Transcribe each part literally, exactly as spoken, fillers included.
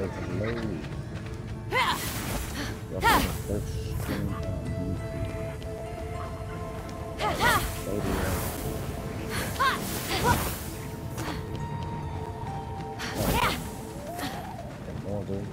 load. Y'all got the first stream on YouTube. Load it up. Oh, more dude.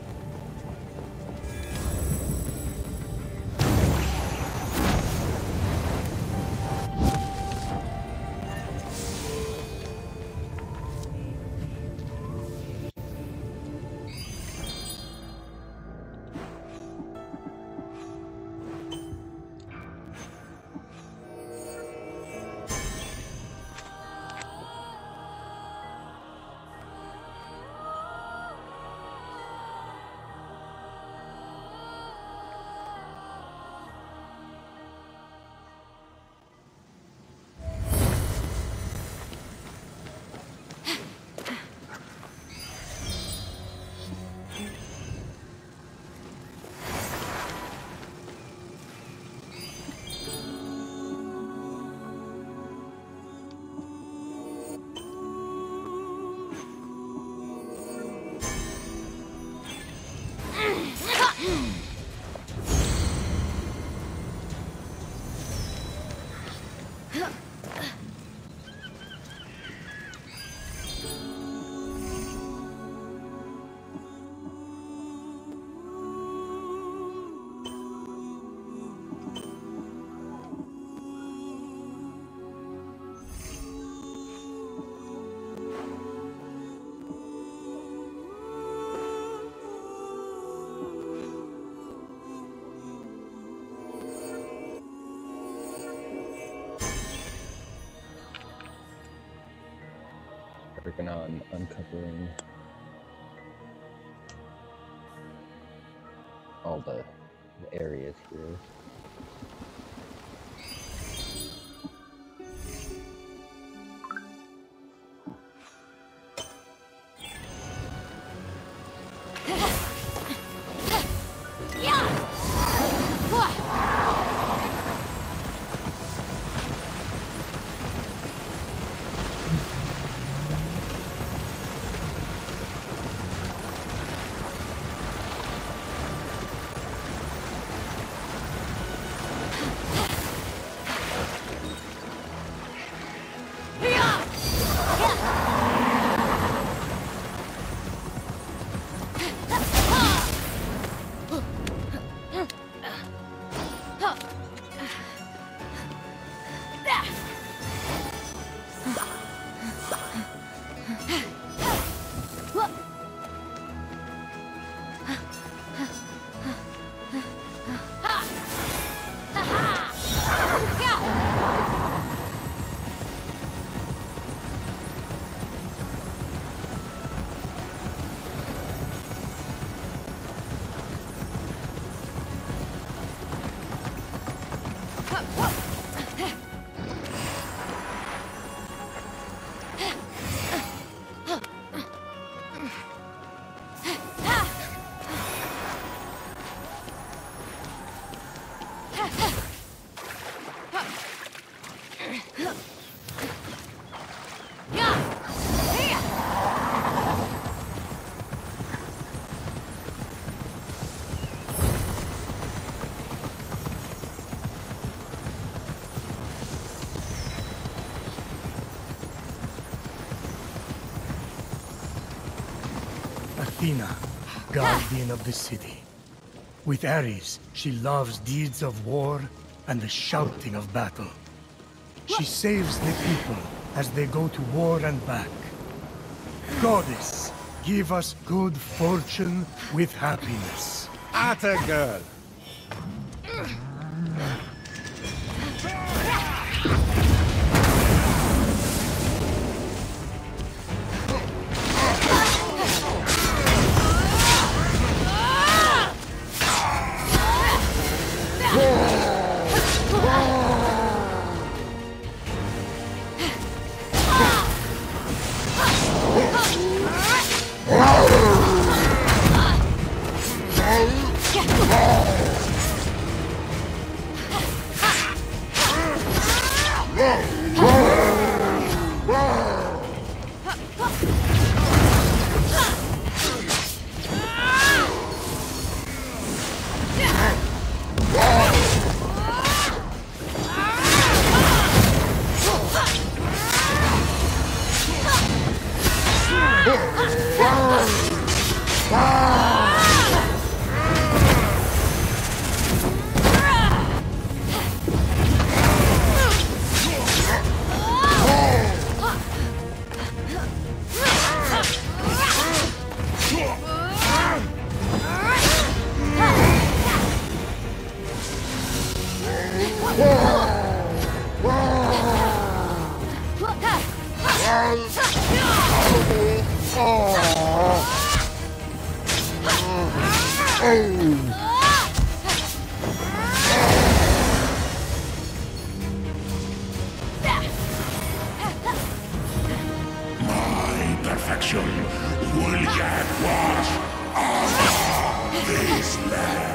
Working on uncovering all the, the areas here. Athena, guardian of the city. With Ares, she loves deeds of war and the shouting of battle. She saves the people as they go to war and back. Goddess, give us good fortune with happiness. Atta girl! My perfection will yet wash all this land.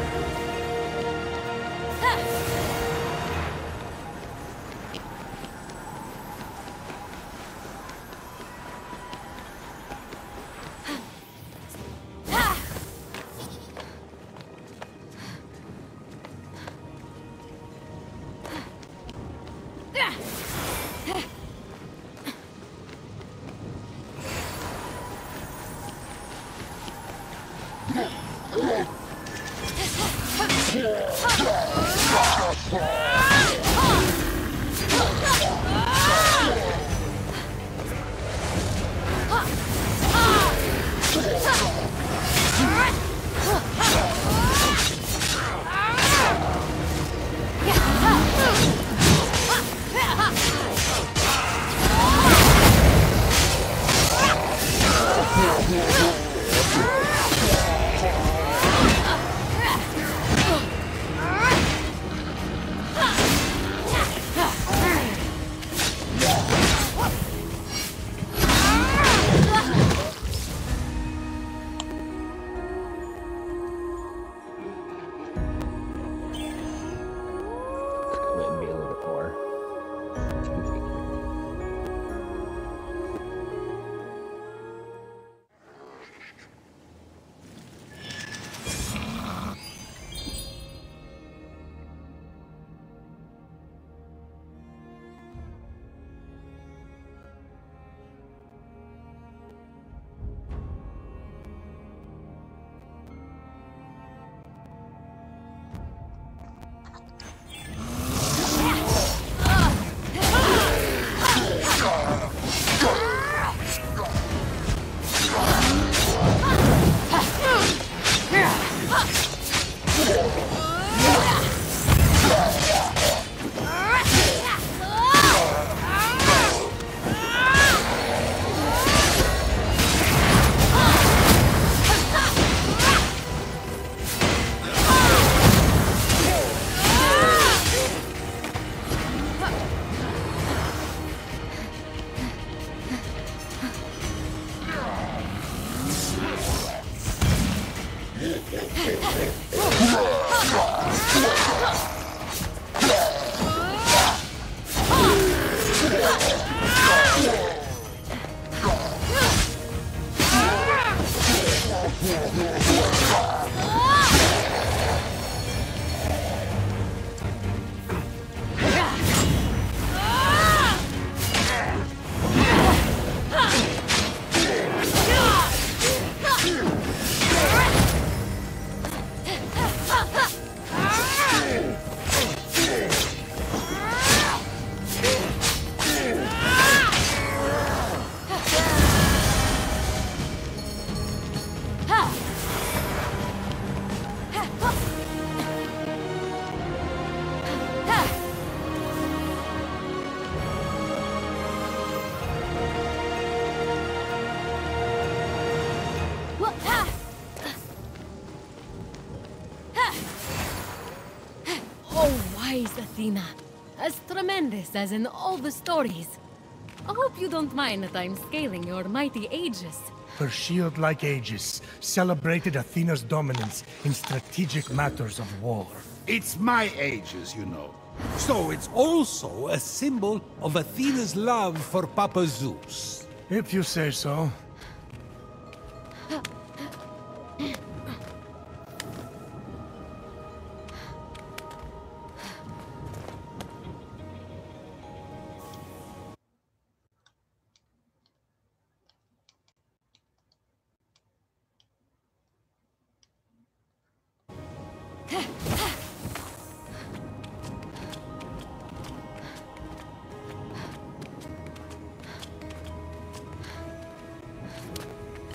Athena, as tremendous as in all the stories. I hope you don't mind that I'm scaling your mighty Aegis. Her shield-like Aegis celebrated Athena's dominance in strategic matters of war. It's my Aegis, you know. So it's also a symbol of Athena's love for Papa Zeus. If you say so.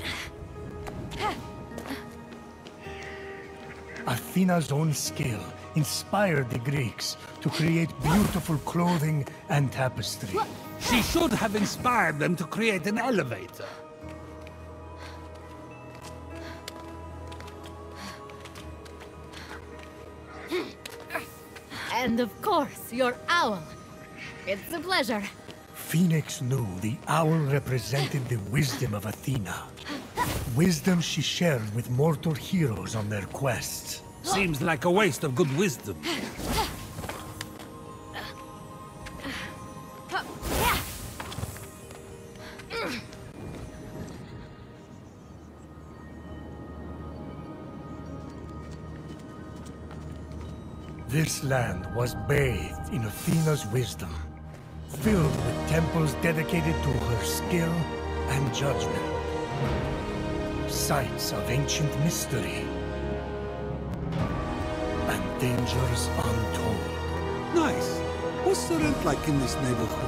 Athena's own skill inspired the Greeks to create beautiful clothing and tapestry. She should have inspired them to create an elevator. And of course, your owl. It's a pleasure. Phoenix knew the owl represented the wisdom of Athena. Wisdom she shared with mortal heroes on their quests. Seems like a waste of good wisdom. This land was bathed in Athena's wisdom, filled with temples dedicated to her skill and judgment. Sites of ancient mystery and dangers untold. Nice. What's the rent like in this neighborhood?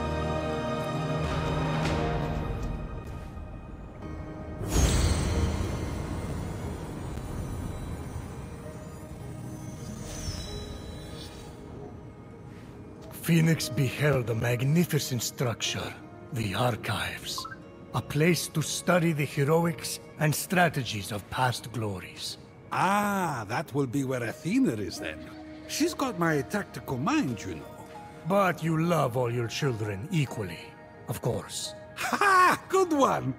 Phoenix beheld a magnificent structure, the Archives. A place to study the heroics and strategies of past glories. Ah, that will be where Athena is then. She's got my tactical mind, you know. But you love all your children equally, of course. Ha! Good one!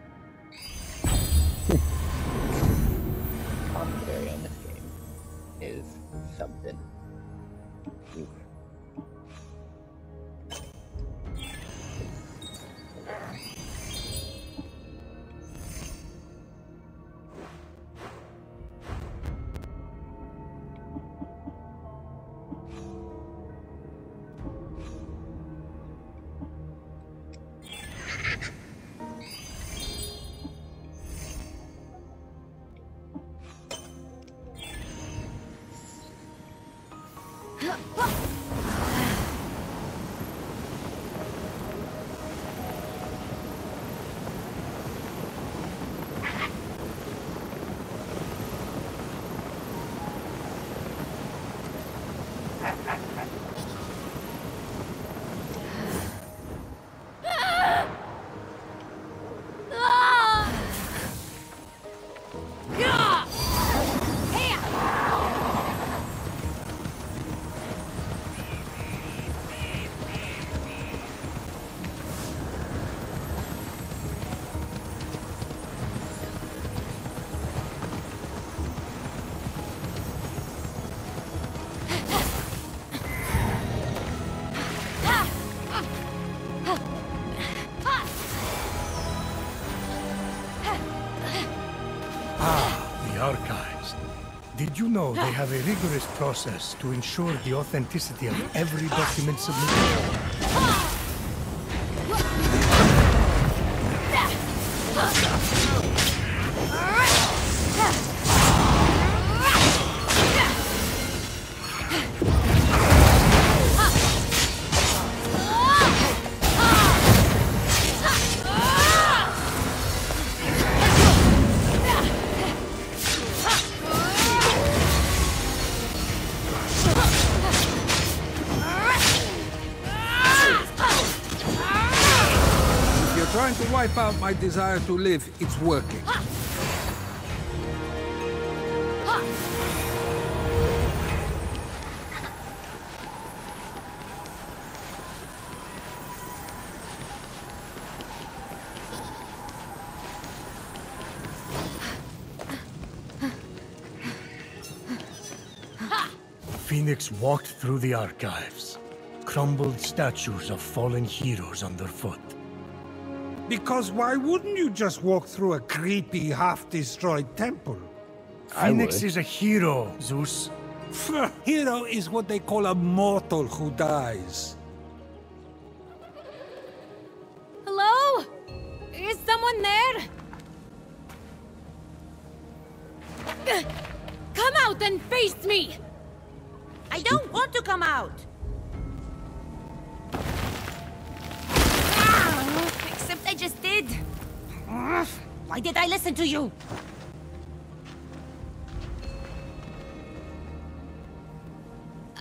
Commentary on this game is something. Oof. Archives. Did you know they have a rigorous process to ensure the authenticity of every document submitted? Trying to wipe out my desire to live, it's working. Phoenix walked through the archives, crumbled statues of fallen heroes underfoot. Because why wouldn't you just walk through a creepy, half-destroyed temple? Phoenix is a hero, Zeus. Hero is what they call a mortal who dies. Hello? Is someone there? Come out and face me! I don't want to come out! Except I just did. Why did I listen to you?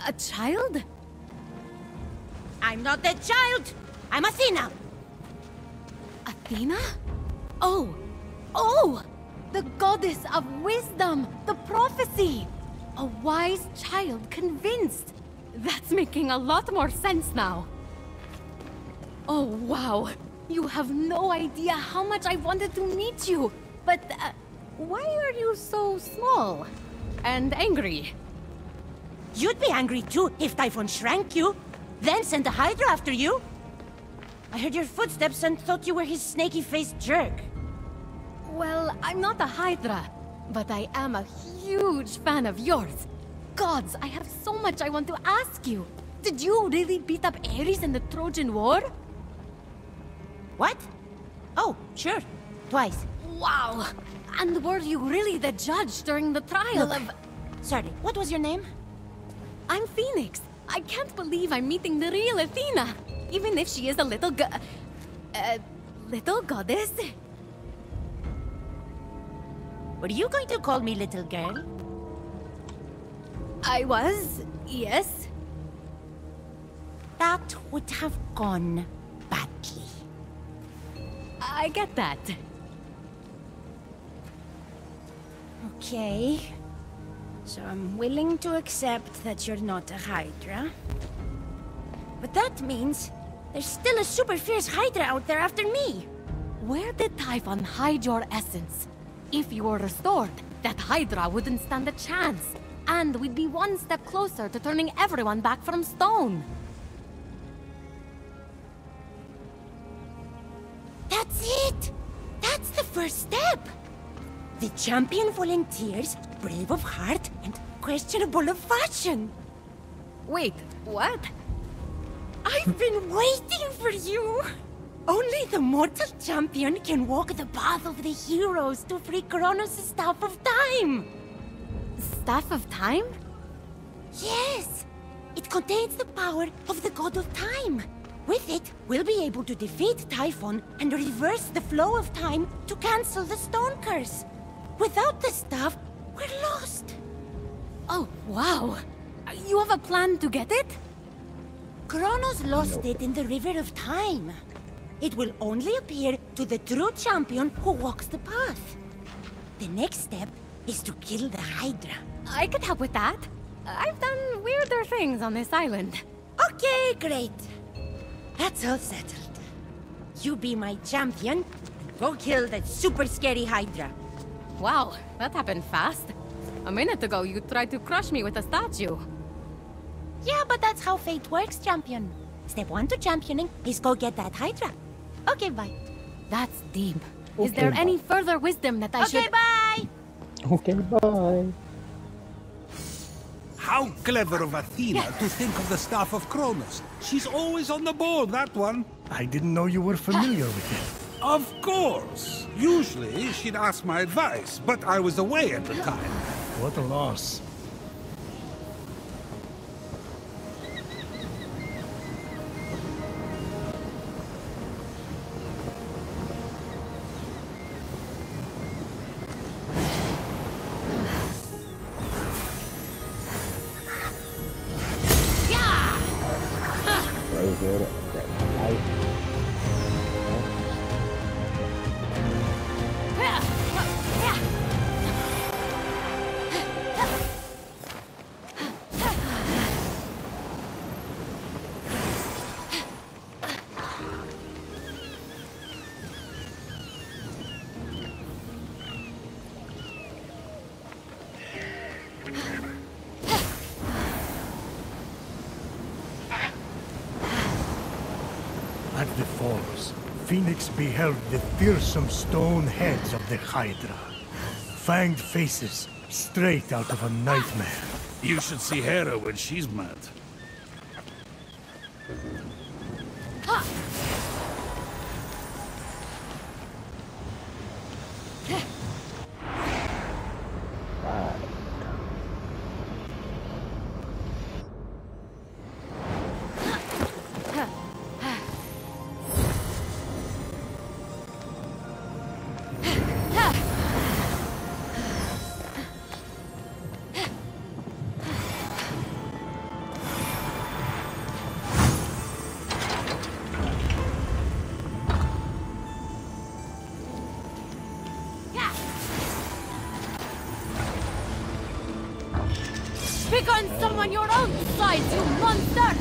A child? I'm not that child! I'm Athena! Athena? Oh! Oh! The goddess of wisdom! The prophecy! A wise child convinced! That's making a lot more sense now. Oh, wow! You have no idea how much I wanted to meet you! But, uh, why are you so small? And angry? You'd be angry too if Typhon shrank you, then sent a Hydra after you. I heard your footsteps and thought you were his snaky-faced jerk. Well, I'm not a Hydra, but I am a huge fan of yours. Gods, I have so much I want to ask you. Did you really beat up Ares in the Trojan War? What? Oh, sure. Twice. Wow! And were you really the judge during the trial Look, of... Sorry, what was your name? I'm Phoenix. I can't believe I'm meeting the real Athena, even if she is a little go... Uh, little goddess. Were you going to call me little girl? I was, yes. That would have gone badly. I get that. Okay. So I'm willing to accept that you're not a Hydra. But that means there's still a super fierce Hydra out there after me. Where did Typhon hide your essence? If you were restored, that Hydra wouldn't stand a chance. And we'd be one step closer to turning everyone back from stone. That's it! That's the first step! The champion volunteers, brave of heart and questionable of fashion. Wait, what? I've been waiting for you! Only the mortal champion can walk the path of the heroes to free Kronos' Staff of Time! Staff of Time? Yes! It contains the power of the God of Time. With it, we'll be able to defeat Typhon and reverse the flow of time to cancel the stone curse. Without the staff, we're lost. Oh, wow. You have a plan to get it? Kronos lost it in the River of Time. It will only appear to the true champion who walks the path. The next step is to kill the Hydra. I could help with that. I've done weirder things on this island. Okay, great. That's all settled. You be my champion, and go kill that super scary Hydra. Wow, that happened fast. A minute ago, you tried to crush me with a statue. Yeah, but that's how fate works, champion. Step one to championing is go get that Hydra. Okay, bye. That's deep. Is Okay, there bye. any further wisdom that I Okay, should... bye! Okay, bye. How clever of Athena to think of the Staff of Kronos. She's always on the ball, that one. I didn't know you were familiar with it. Of course. Usually, she'd ask my advice, but I was away at the time. What a loss. Very good. Right. At the falls, Phoenix beheld the fearsome stone heads of the Hydra. Fanged faces, straight out of a nightmare. You should see Hera when she's mad. on your own side, you monster!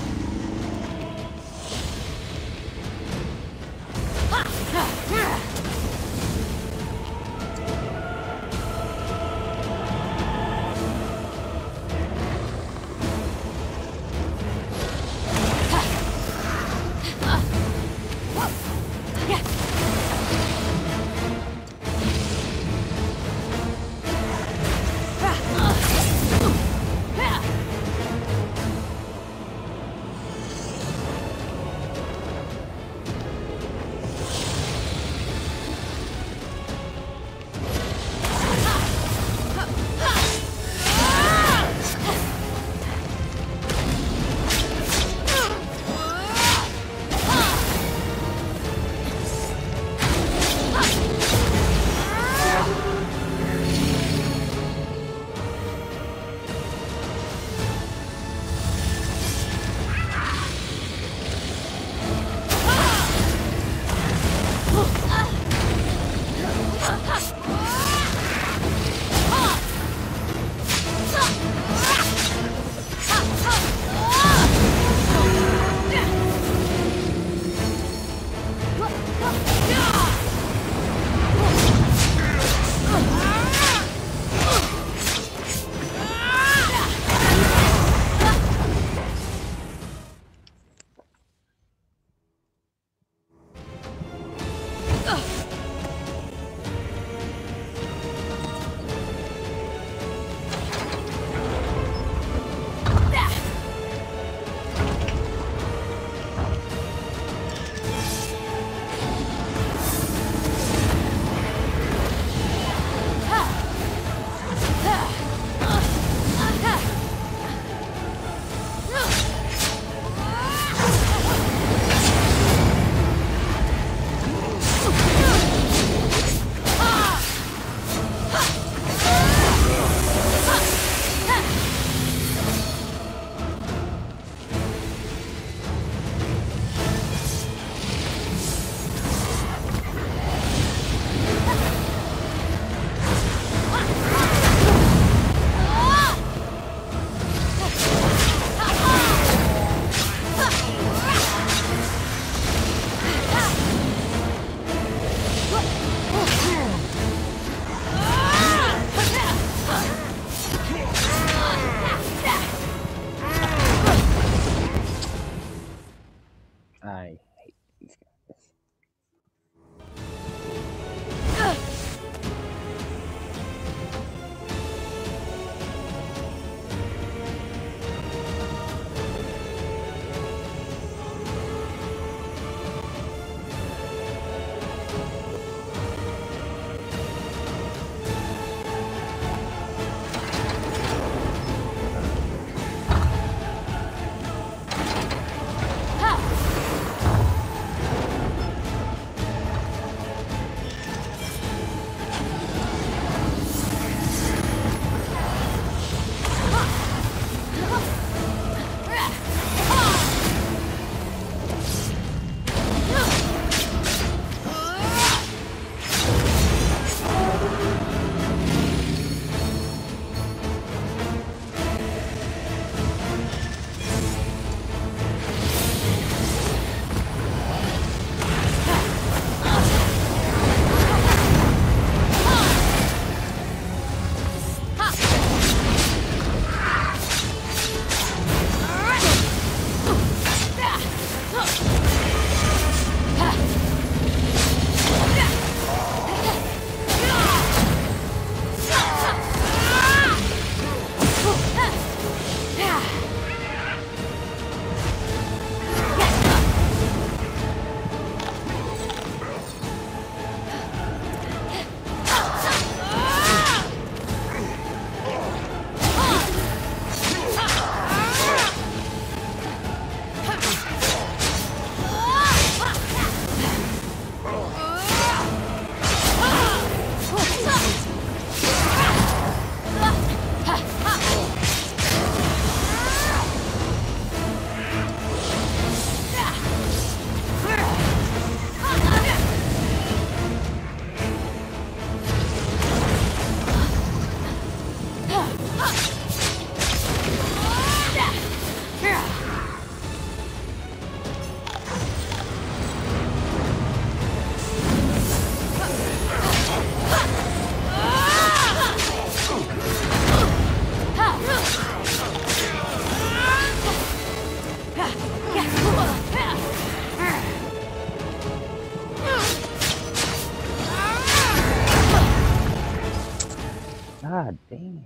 God damn.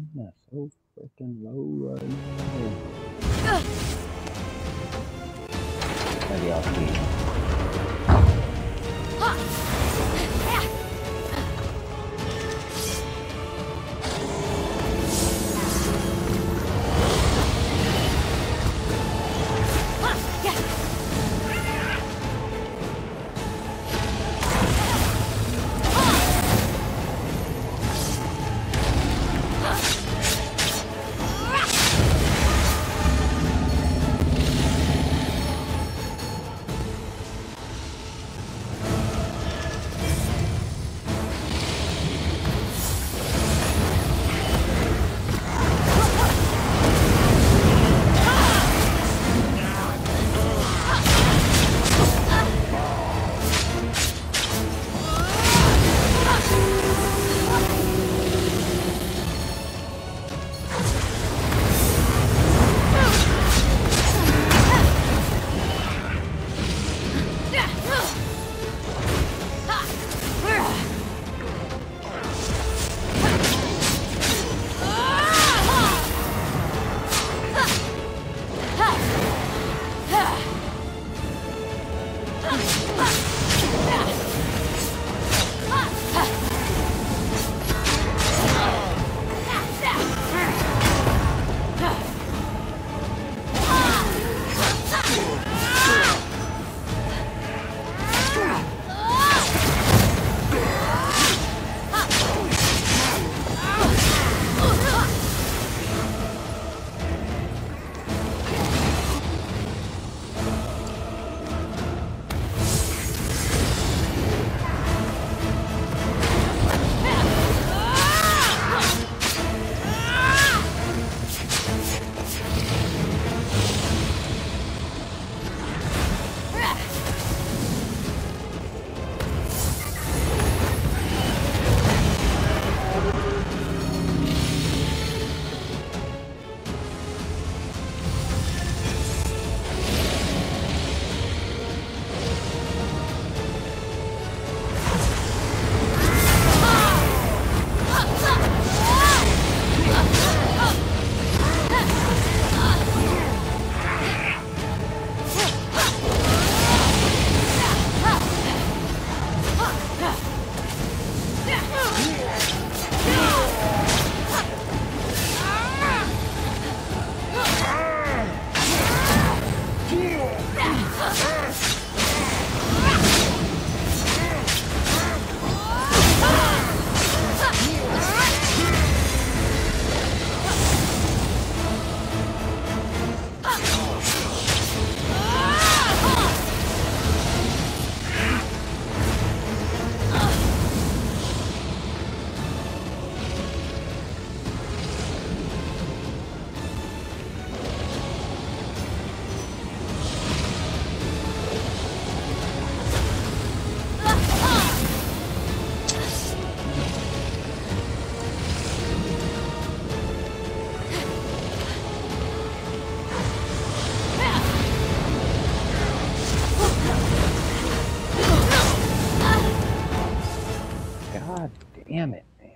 That's so freaking low right now. Maybe I'll see. Damn it, man.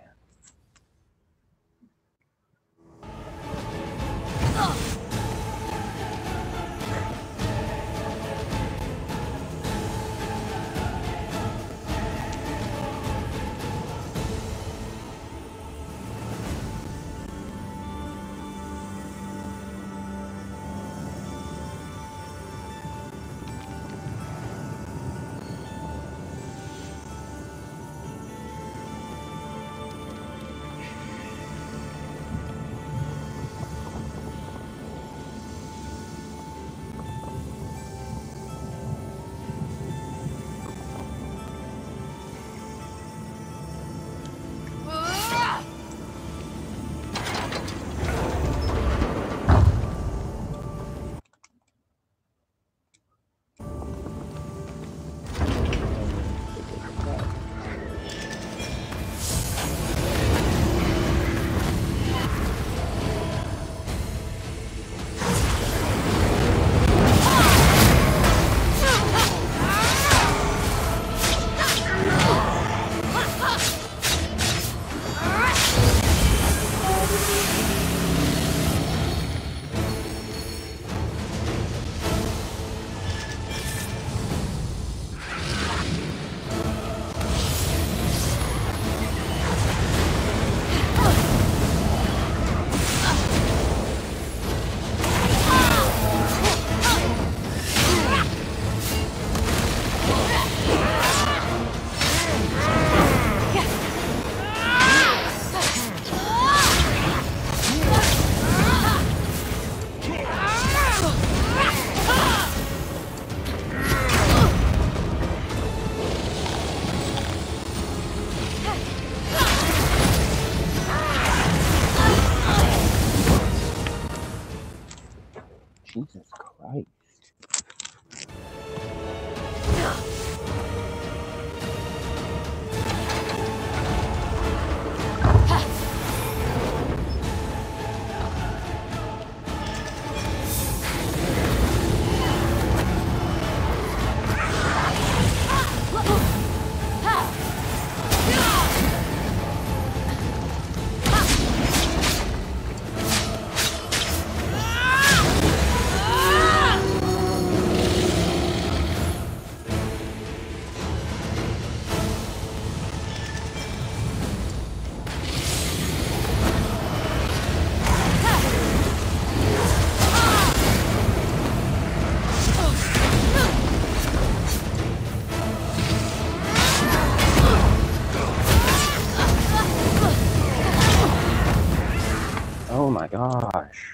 gosh.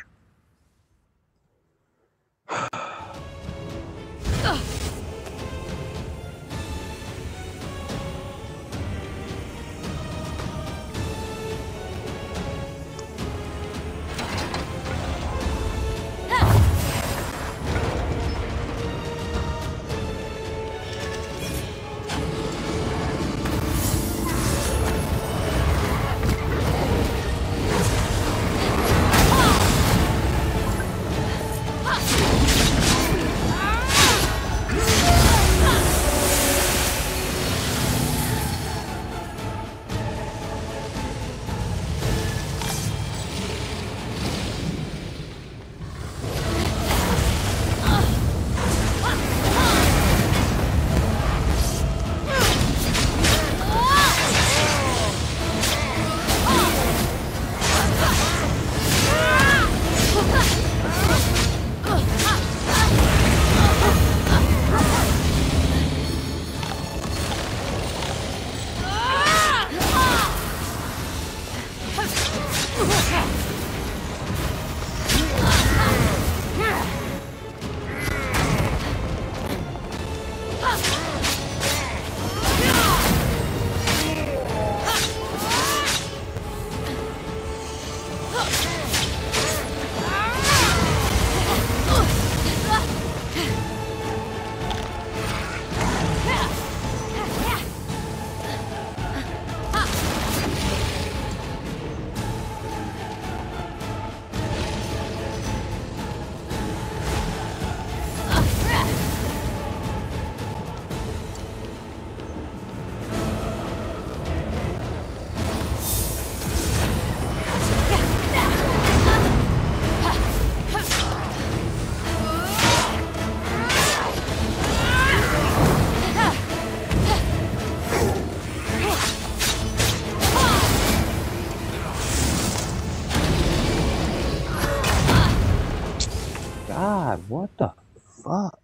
God, what the fuck?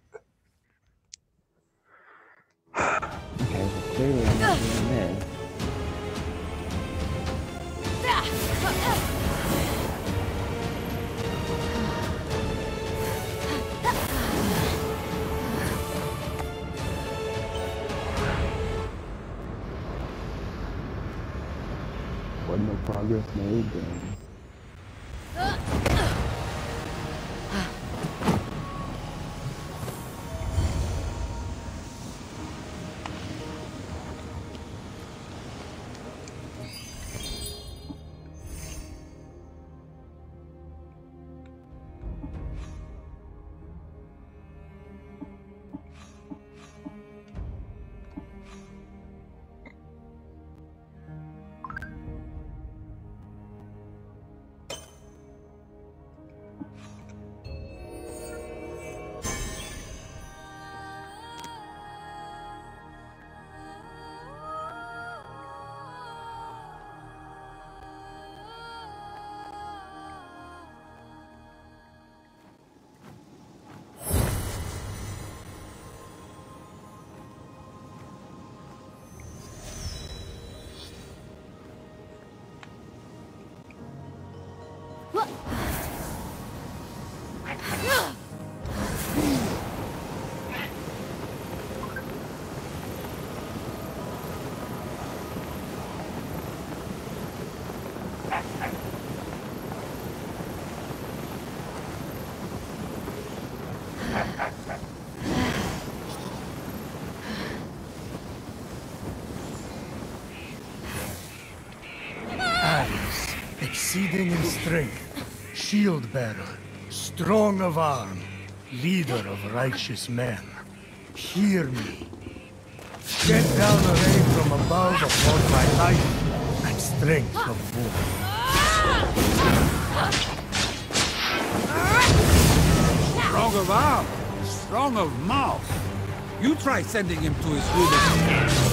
Okay, well clearly I'm not doing this. Wasn't no progress made then. Ares, exceeding in strength, shield bearer, strong of arm, leader of righteous men. Hear me. Shed down a ray from above upon my life and strength of war. Strong of arm, strong of mouth. You try sending him to his ruinous.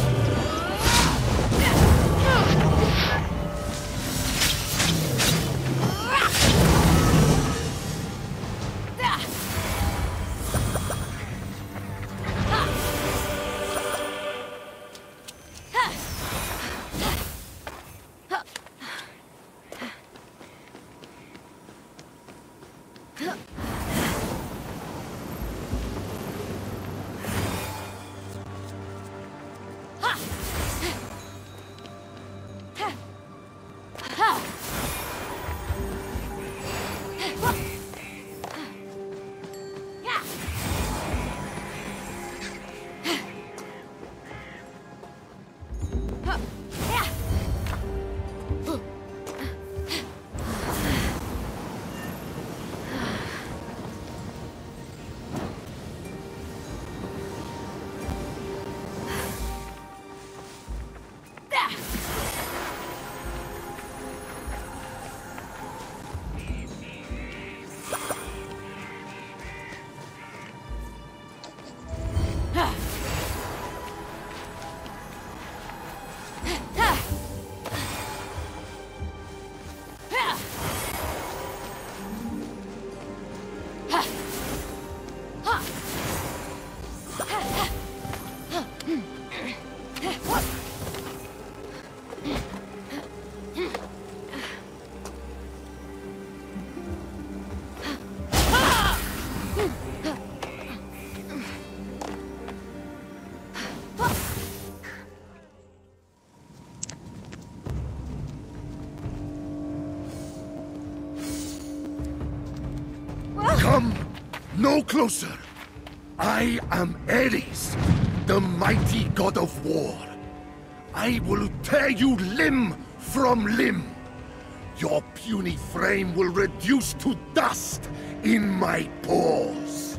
No closer! I am Ares, the mighty god of war. I will tear you limb from limb. Your puny frame will reduce to dust in my paws.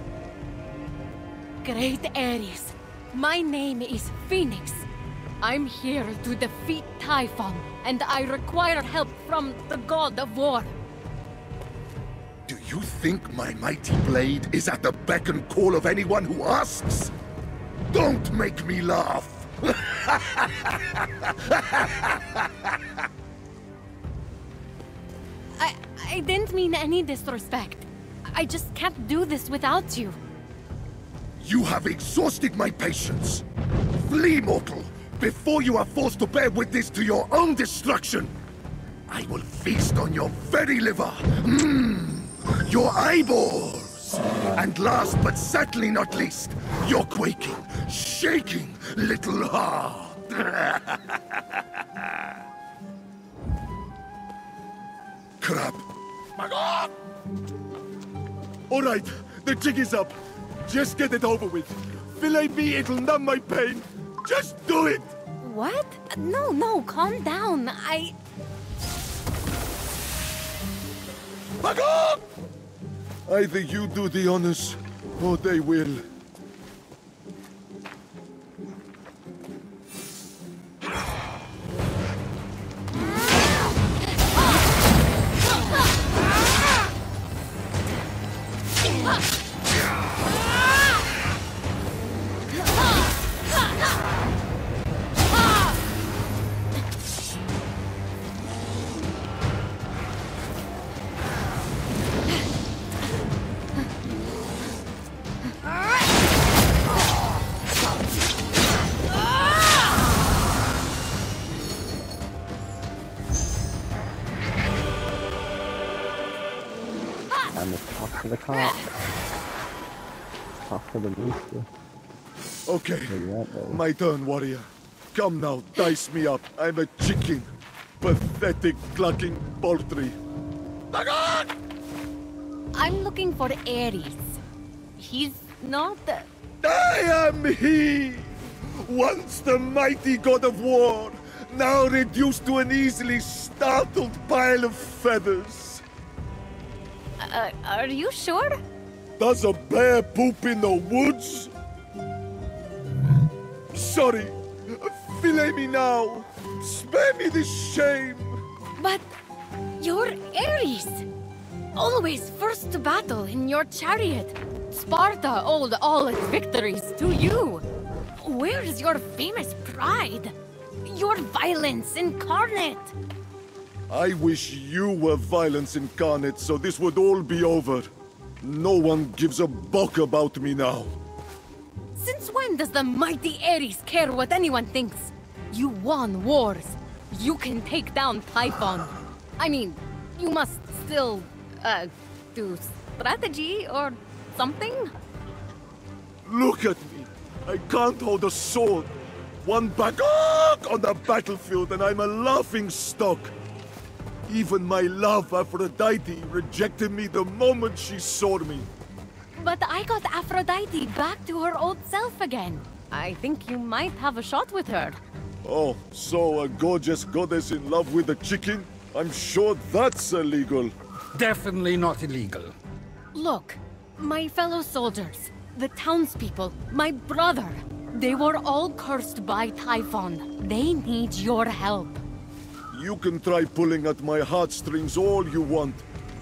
Great Ares, my name is Phoenix. I'm here to defeat Typhon, and I require help from the god of war. Do you think my mighty blade is at the beck and call of anyone who asks? Don't make me laugh! I... I didn't mean any disrespect. I just can't do this without you. You have exhausted my patience. Flee, mortal, before you are forced to bear witness to your own destruction. I will feast on your very liver. Mmm, your eyeballs. And last but certainly not least, your quaking, shaking little heart. Crap. My God! All right, the jig is up. Just get it over with. Fillet me, it'll numb my pain. Just do it! What? No, no, calm down. I... My God! Either you do the honors, or they will. Time to talk to the cop. Talk to the monster. Okay, Maybe that way. my turn, warrior. Come now, dice me up. I'm a chicken. Pathetic, clucking poultry. My God! I'm looking for Ares. He's not... I am he! Once the mighty god of war, now reduced to an easily startled pile of feathers. Uh, are you sure? Does a bear poop in the woods? Sorry. Fillet me now. Spare me this shame. But you're Ares. Always first to battle in your chariot. Sparta owed all its victories to you. Where is your famous pride? Your violence incarnate. I wish you were violence incarnate so this would all be over. No one gives a buck about me now. Since when does the mighty Ares care what anyone thinks? You won wars. You can take down Typhon. I mean, you must still, uh, do strategy or something? Look at me. I can't hold a sword. One back on the battlefield and I'm a laughing stock. Even my love, Aphrodite, rejected me the moment she saw me. But I got Aphrodite back to her old self again. I think you might have a shot with her. Oh, so a gorgeous goddess in love with a chicken? I'm sure that's illegal. Definitely not illegal. Look, my fellow soldiers, the townspeople, my brother, they were all cursed by Typhon. They need your help. You can try pulling at my heartstrings all you want.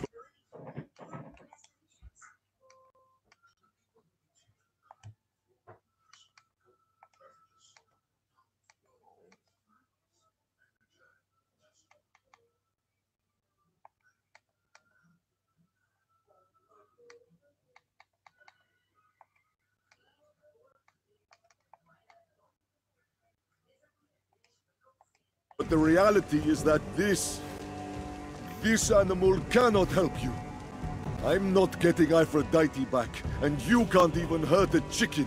But the reality is that this... this animal cannot help you. I'm not getting Aphrodite back, and you can't even hurt a chicken.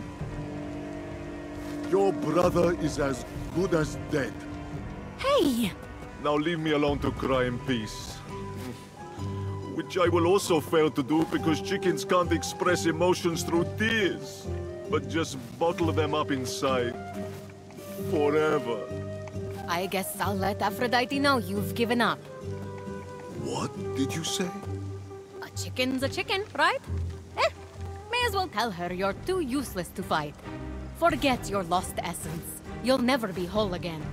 Your brother is as good as dead. Hey! Now leave me alone to cry in peace. which I will also fail to do because chickens can't express emotions through tears, but just bottle them up inside. Forever. I guess I'll let Aphrodite know you've given up. What did you say? A chicken's a chicken, right? Eh, may as well tell her you're too useless to fight. Forget your lost essence. You'll never be whole again.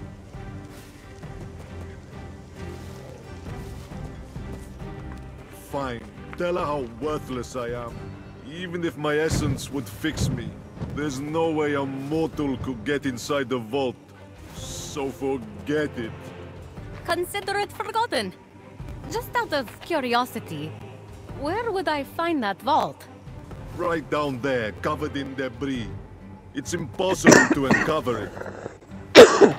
Fine. Tell her how worthless I am. Even if my essence would fix me, there's no way a mortal could get inside the vault. So forget it. Consider it forgotten. Just out of curiosity, where would I find that vault? Right down there, covered in debris. It's impossible to uncover it.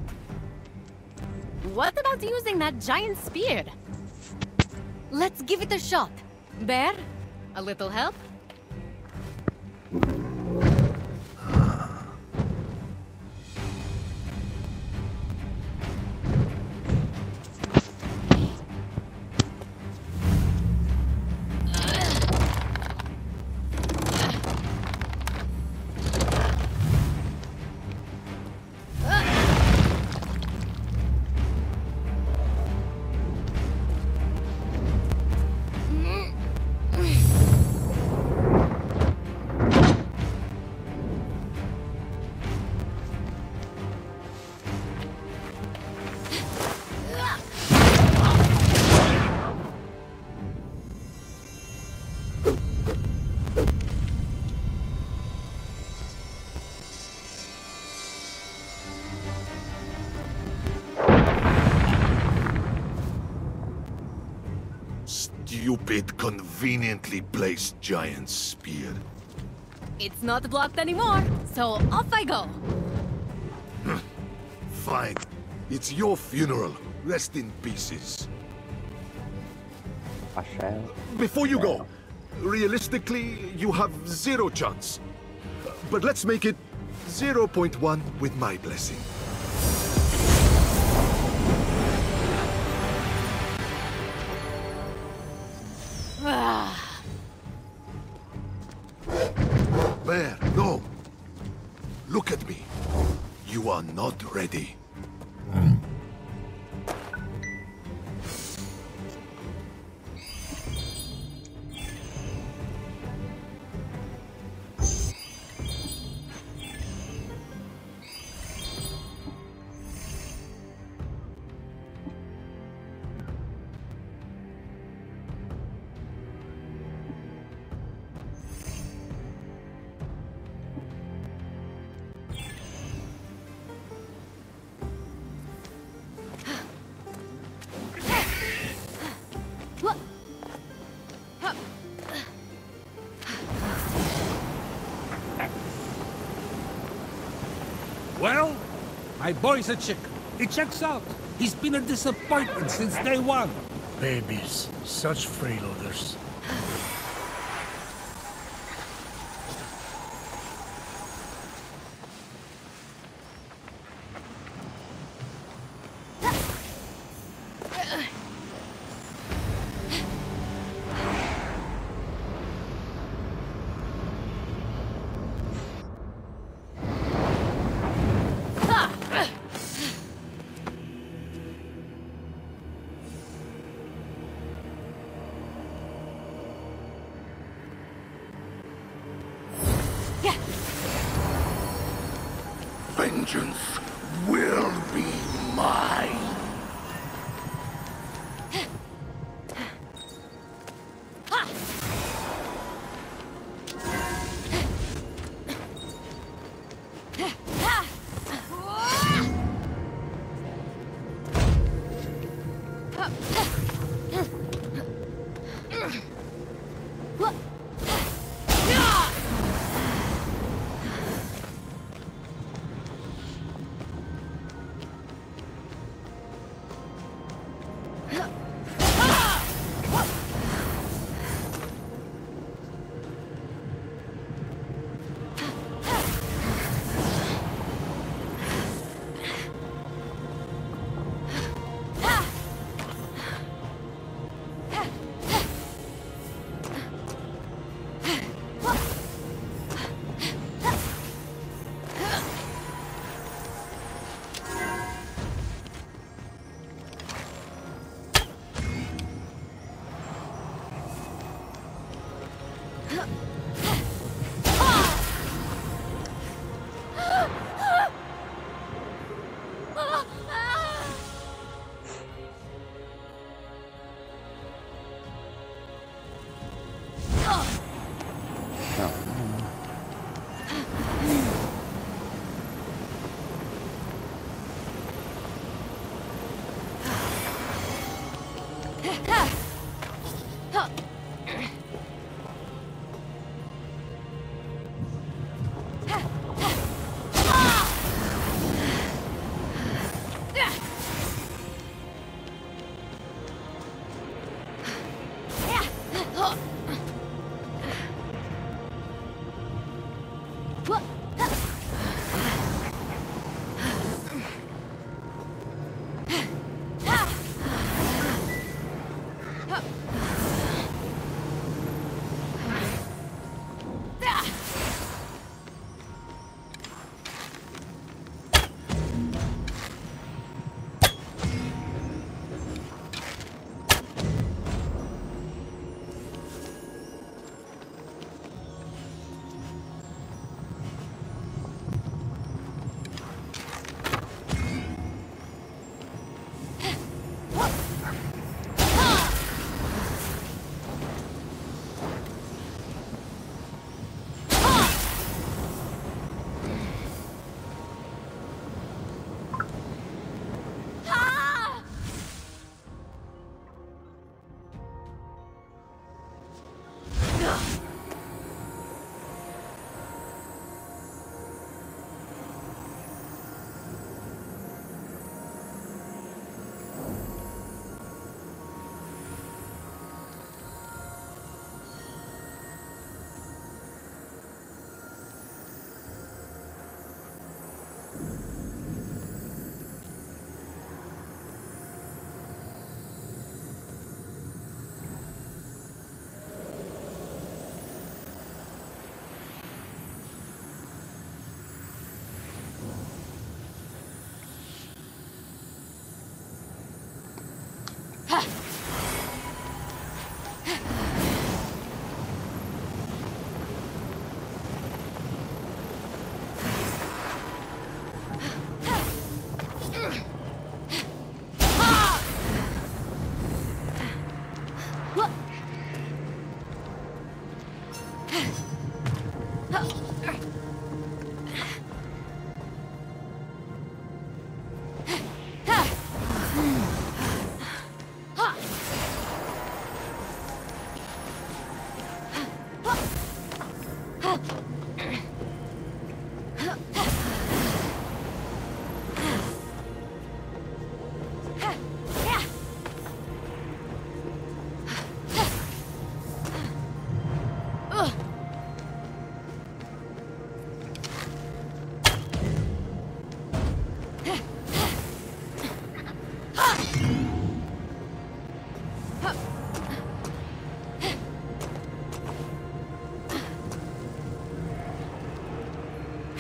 What about using that giant spear? Let's give it a shot. Bear, a little help? Stupid, conveniently placed giant spear. It's not blocked anymore, so off I go. Fine. It's your funeral. Rest in pieces. I shall. Before you go, realistically, you have zero chance. But let's make it zero point one with my blessing. Bear, no. Look at me. You are not ready. Well, my boy's a chick. It checks out. He's been a disappointment since day one. Babies, such freeloaders. Vengeance will be mine.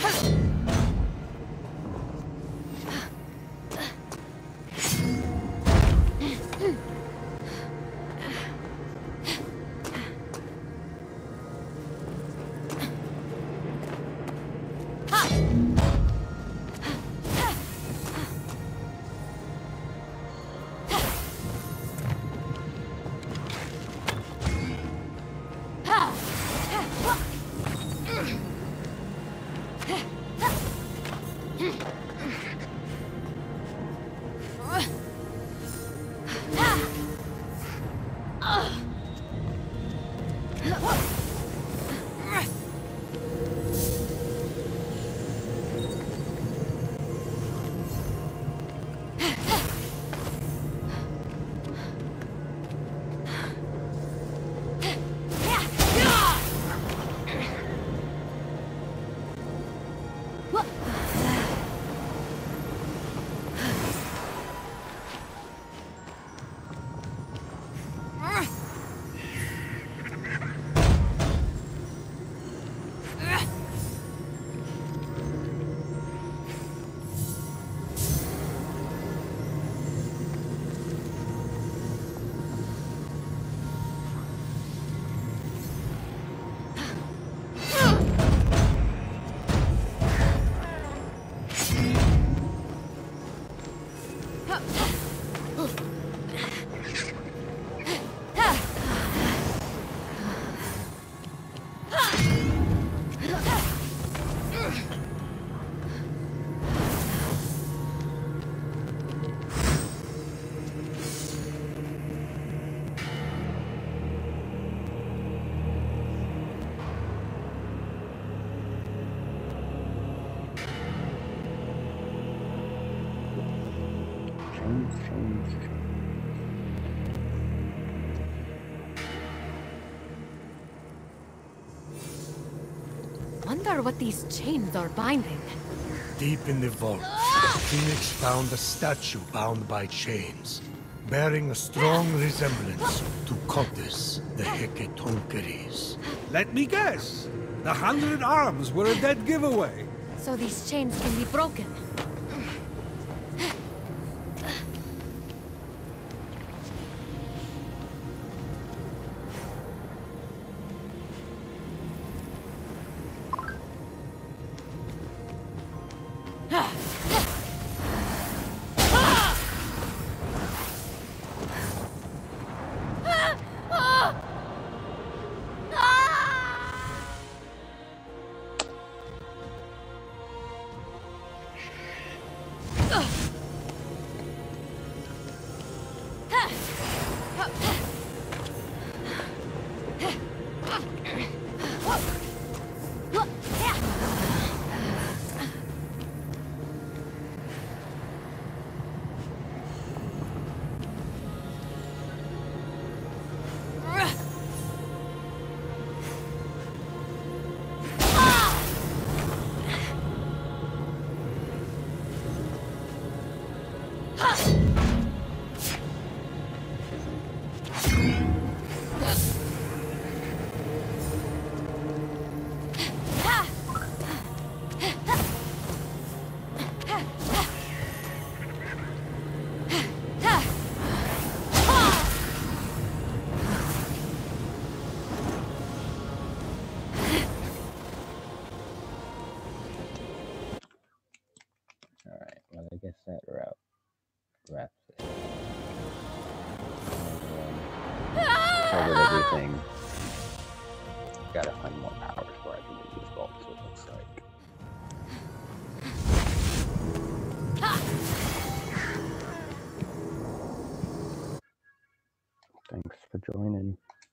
Wonder what these chains are binding. Deep in the vault, Phoenix found a statue bound by chains, bearing a strong resemblance to Codis, the Hecatoncheires. Let me guess. The Hundred Arms were a dead giveaway. So these chains can be broken. Alright, well, I guess that route wraps it. Um, covered everything. Gotta find more power before I can do these bolts, it looks like. Thanks for joining.